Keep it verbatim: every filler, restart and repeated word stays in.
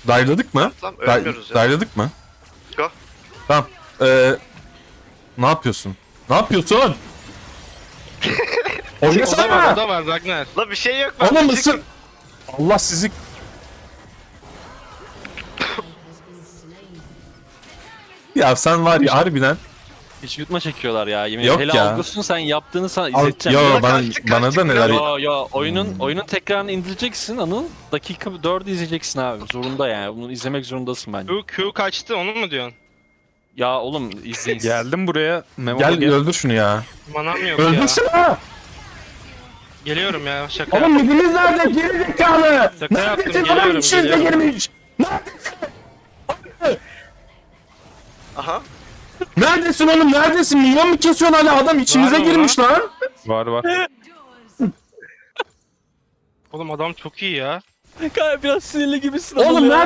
Dive'ladık mı? Tamam ölmüyoruz ya. Dive'ladık mı? Go. Tamam. Ee, ne yapıyorsun? Ne yapıyorsun? O da var, o Oynasana! da var Ragnar. La bir şey yok. ben Oğlum bir şey- ısır! Allah sizi... Ya sen var ya harbiden... Hiç yutma çekiyorlar ya. Yemin Yok Hele ya. algısını sen yaptığını sana Al, izleteceğim. yo Ya. bana, kaçtık, bana da kaçtık neler... biraz. Yo yo oyunun oyunun tekrarını indireceksin Anıl. Dakika dördü izleyeceksin abi. Zorunda yani. Bunu izlemek zorundasın bence. Q, Q kaçtı onu mu diyorsun? Ya oğlum izleyin. Geldim buraya. Memo Gel gel. öldür şunu ya. Manam yok ya. Öldürsene! Geliyorum ya şaka Oğlum yaptım. midiniz nerede? Geri zekalı! Şaka yaptım, Neredesin? Adam geliyorum, içinize geliyorum. girmiş! Aha. Neredesin oğlum? Neredesin? Milyon mu kesiyorsun hala? Adam içinize Var mı girmiş lan. Var var. Oğlum adam çok iyi ya. Kanka biraz sinirli gibisin Oğlum Anıl ya. nerede?